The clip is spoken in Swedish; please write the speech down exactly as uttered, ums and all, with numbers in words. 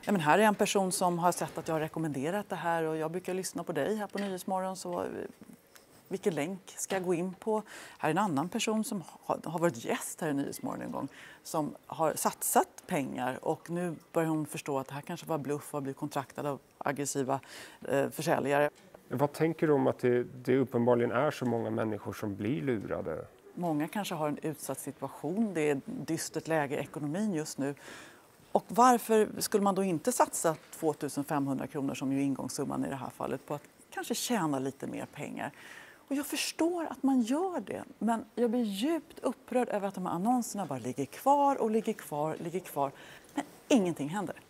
Ja, men här är en person som har sett att jag har rekommenderat det här och jag brukar lyssna på dig här på Nyhetsmorgon, så vilken länk ska jag gå in på? Här är en annan person som har varit gäst här i Nyhetsmorgon en gång som har satsat pengar och nu börjar hon förstå att det här kanske var bluff och blir kontraktad av aggressiva eh, försäljare. Vad tänker du om att det, det uppenbarligen är så många människor som blir lurade? Många kanske har en utsatt situation, det är ett dystert läge i ekonomin just nu. Och varför skulle man då inte satsa två tusen femhundra kronor som ju ingångssumman i det här fallet på att kanske tjäna lite mer pengar? Och jag förstår att man gör det, men jag blir djupt upprörd över att de här annonserna bara ligger kvar och ligger kvar, ligger kvar. Men ingenting händer.